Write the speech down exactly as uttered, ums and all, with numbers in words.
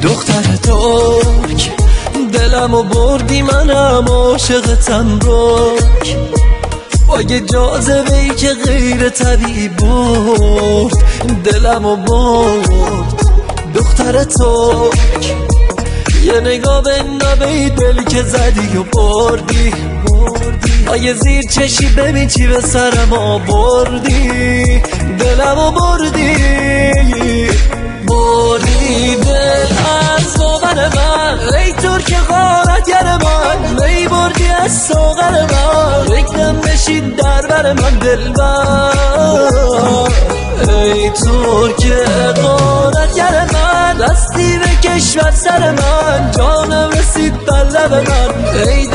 دختر ترک دلمو بردی منم عاشقتم رک با یه جاذبه ای که غیر طبیعی بود دلمو برد دختر ترک یه نگاه به نبه دل که زدی و بردی آیه زیر چشی ببین چی به سرم آوردی دلمو بردی بردی دل از باور من ای ترک غارتگر من می بردی از ساغر من رکنم بشید در بر من دلبر ای ترک غارتگر من دستی به کشور سر من جانم رسید بر لب من ای